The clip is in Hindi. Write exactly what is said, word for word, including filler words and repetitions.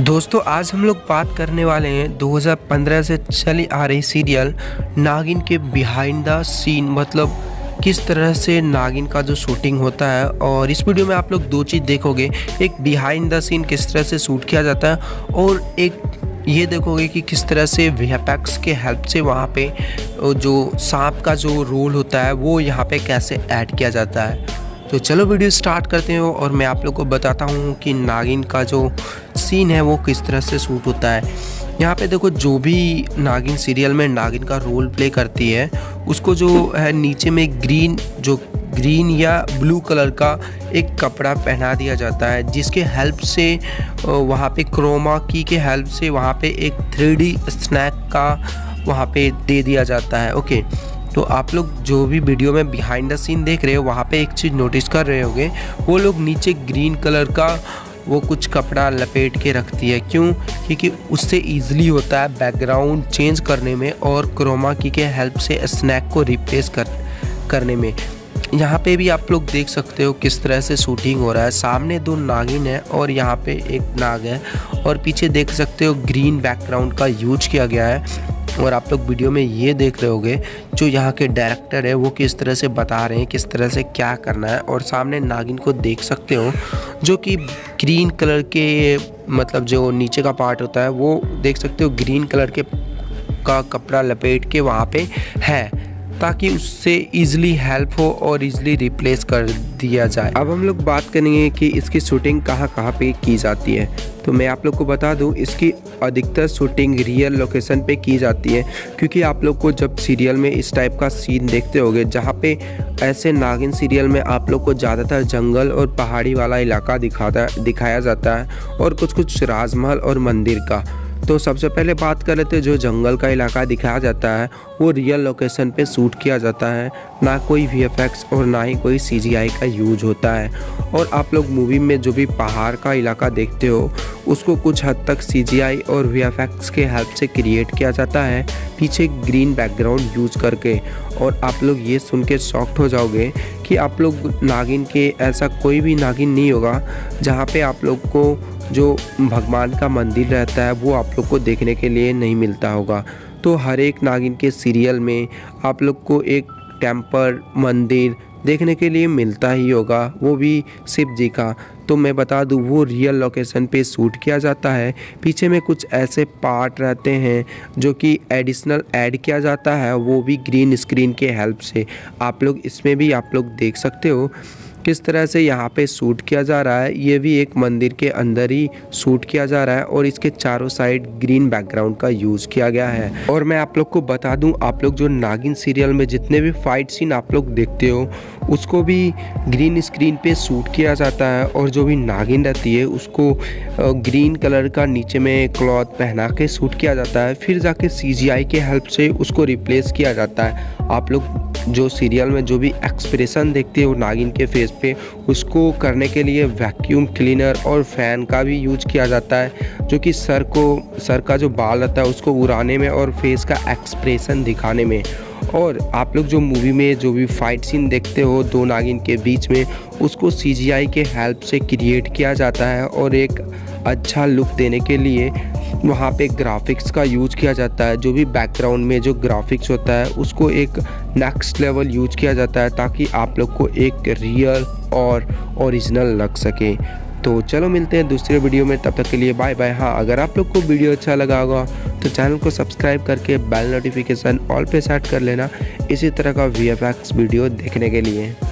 दोस्तों आज हम लोग बात करने वाले हैं दो हज़ार पंद्रह से चली आ रही सीरियल नागिन के बिहाइंड द सीन, मतलब किस तरह से नागिन का जो शूटिंग होता है। और इस वीडियो में आप लोग दो चीज़ देखोगे, एक बिहाइंड द सीन किस तरह से शूट किया जाता है और एक ये देखोगे कि किस तरह से वी एफ एक्स के हेल्प से वहाँ पे जो सांप का जो रोल होता है वो यहाँ पे कैसे ऐड किया जाता है। तो चलो वीडियो स्टार्ट करते हैं और मैं आप लोग को बताता हूँ कि नागिन का जो सीन है वो किस तरह से शूट होता है। यहाँ पे देखो, जो भी नागिन सीरियल में नागिन का रोल प्ले करती है उसको जो है नीचे में ग्रीन जो ग्रीन या ब्लू कलर का एक कपड़ा पहना दिया जाता है, जिसके हेल्प से वहाँ पे क्रोमा की के हेल्प से वहाँ पे एक थ्री डी स्नैक का वहाँ पे दे दिया जाता है। ओके, तो आप लोग जो भी वीडियो में बिहाइंड द सीन देख रहे हो वहाँ पे एक चीज़ नोटिस कर रहे होंगे, वो लोग नीचे ग्रीन कलर का वो कुछ कपड़ा लपेट के रखती है। क्यों? क्योंकि उससे इजीली होता है बैकग्राउंड चेंज करने में और क्रोमा की के हेल्प से स्नैक को रिप्लेस कर करने में। यहाँ पे भी आप लोग देख सकते हो किस तरह से शूटिंग हो रहा है। सामने दो नागिन है और यहाँ पे एक नाग है और पीछे देख सकते हो ग्रीन बैकग्राउंड का यूज किया गया है। और आप लोग वीडियो में ये देख रहे होगे जो यहाँ के डायरेक्टर है वो किस तरह से बता रहे हैं किस तरह से क्या करना है। और सामने नागिन को देख सकते हो जो कि ग्रीन कलर के, मतलब जो नीचे का पार्ट होता है वो देख सकते हो ग्रीन कलर के का कपड़ा लपेट के वहाँ पे है, ताकि उससे इजीली हेल्प हो और इजीली रिप्लेस कर दिया जाए। अब हम लोग बात करेंगे कि इसकी शूटिंग कहाँ कहाँ पे की जाती है। तो मैं आप लोग को बता दूं, इसकी अधिकतर शूटिंग रियल लोकेशन पे की जाती है, क्योंकि आप लोग को जब सीरियल में इस टाइप का सीन देखते होगे जहाँ पे ऐसे नागिन सीरियल में आप लोग को ज़्यादातर जंगल और पहाड़ी वाला इलाका दिखाता दिखाया जाता है और कुछ कुछ राजमहल और मंदिर का। तो सबसे पहले बात कर लेते हैं, जो जंगल का इलाका दिखाया जाता है वो रियल लोकेशन पे शूट किया जाता है, ना कोई वी एफ एक्स और ना ही कोई सी जी आई का यूज होता है। और आप लोग मूवी में जो भी पहाड़ का इलाका देखते हो उसको कुछ हद तक सी जी आई और वी एफ एक्स के हेल्प से क्रिएट किया जाता है, पीछे ग्रीन बैकग्राउंड यूज करके। और आप लोग ये सुन के शॉक्ड हो जाओगे कि आप लोग नागिन के ऐसा कोई भी नागिन नहीं होगा जहाँ पे आप लोग को जो भगवान का मंदिर रहता है वो आप लोग को देखने के लिए नहीं मिलता होगा। तो हर एक नागिन के सीरियल में आप लोग को एक टेम्पल मंदिर देखने के लिए मिलता ही होगा, वो भी शिव जी का। तो मैं बता दूं वो रियल लोकेशन पे शूट किया जाता है। पीछे में कुछ ऐसे पार्ट रहते हैं जो कि एडिशनल ऐड किया जाता है, वो भी ग्रीन स्क्रीन के हेल्प से। आप लोग इसमें भी आप लोग देख सकते हो किस तरह से यहाँ पे शूट किया जा रहा है। ये भी एक मंदिर के अंदर ही शूट किया जा रहा है और इसके चारों साइड ग्रीन बैकग्राउंड का यूज किया गया है। और मैं आप लोग को बता दूं, आप लोग जो नागिन सीरियल में जितने भी फाइट सीन आप लोग देखते हो उसको भी ग्रीन स्क्रीन पे शूट किया जाता है। और जो भी नागिन रहती है उसको ग्रीन कलर का नीचे में क्लॉथ पहना के शूट किया जाता है, फिर जाके सी जी आई के हेल्प से उसको रिप्लेस किया जाता है। आप लोग जो सीरियल में जो भी एक्सप्रेशन देखते हो नागिन के फेस पे, उसको करने के लिए वैक्यूम क्लीनर और फैन का भी यूज किया जाता है, जो कि सर को सर का जो बाल रहता है उसको उड़ाने में और फेस का एक्सप्रेशन दिखाने में। और आप लोग जो मूवी में जो भी फाइट सीन देखते हो दो नागिन के बीच में, उसको सी जी आई के हेल्प से क्रिएट किया जाता है और एक अच्छा लुक देने के लिए वहाँ पे ग्राफिक्स का यूज किया जाता है। जो भी बैकग्राउंड में जो ग्राफिक्स होता है उसको एक नेक्स्ट लेवल यूज किया जाता है, ताकि आप लोग को एक रियल और ओरिजिनल लग सके। तो चलो मिलते हैं दूसरे वीडियो में, तब तक के लिए बाय बाय। हाँ, अगर आप लोग को वीडियो अच्छा लगा होगा तो चैनल को सब्सक्राइब करके बेल नोटिफिकेशन ऑल पे सेट कर लेना इसी तरह का वी एफ एक्स वीडियो देखने के लिए।